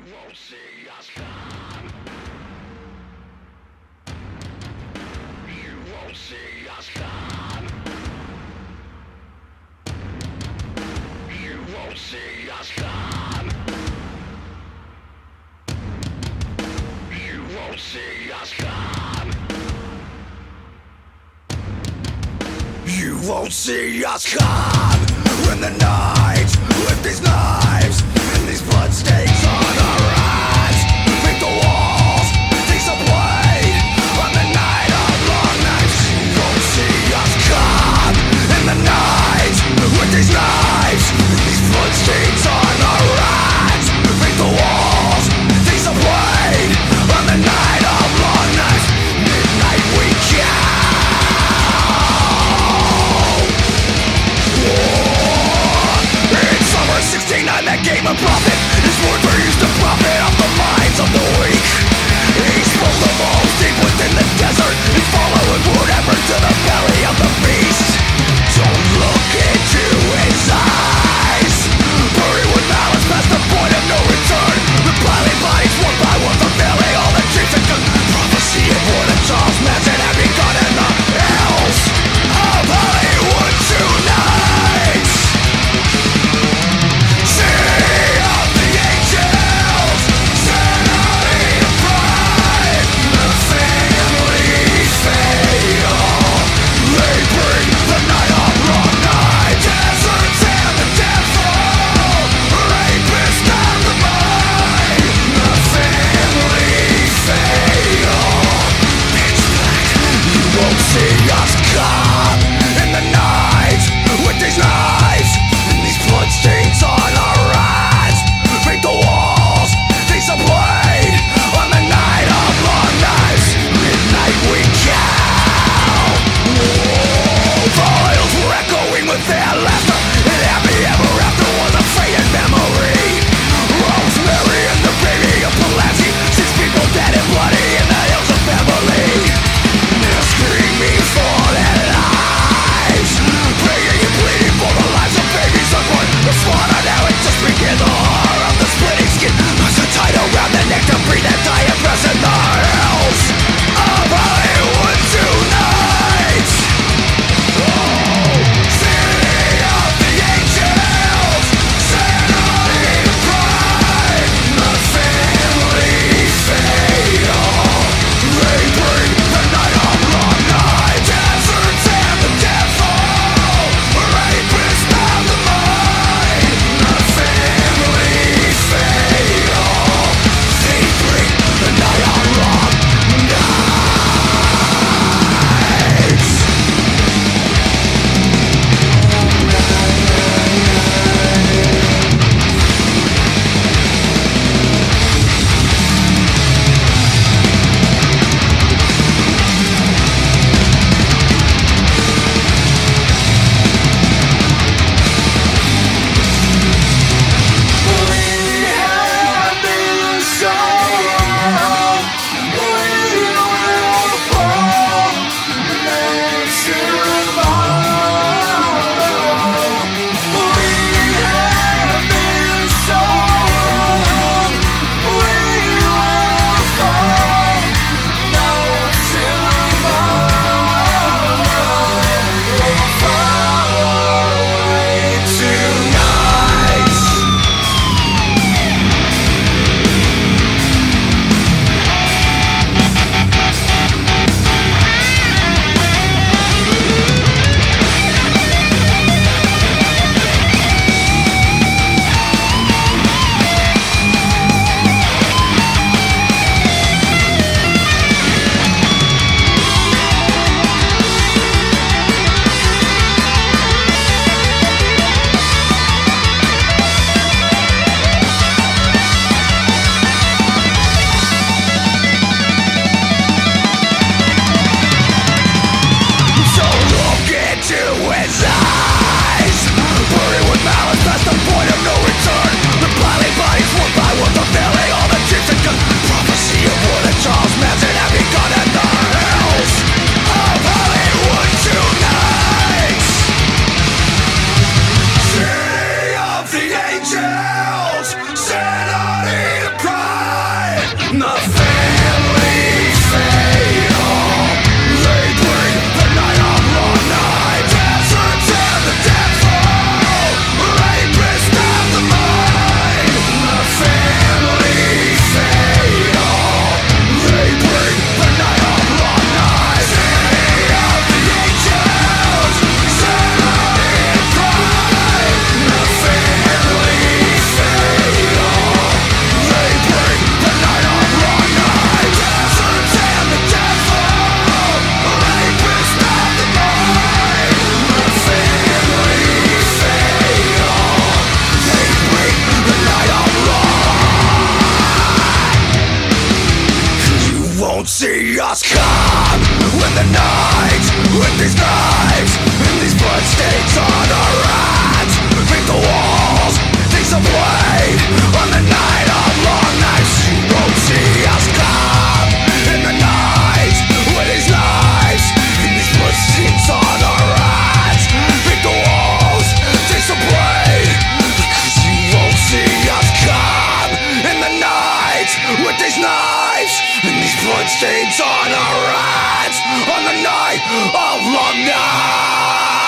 won't see us come. You won't see us come. You won't see us come. You won't see us come. You won't see us come. When the night with these knives and these bloodstains on our eyes, paint the walls, these are blade on the night of long nights. You won't see us come. In the night with these knives and these bloodstains on our eyes, paint the walls, these are blade on the night of long nights. Midnight we count. In summer '69 that gave a profit is more us come when the night with these knives and these bloodstains on our hands. Paint the walls, things are played on the night of long nights. You won't see us come in the night with these knives and these bloodstains on our hands. Paint the walls, things are played, 'cause you won't see us come in the night with these knives and these bloodstains on our hands on the night of long night.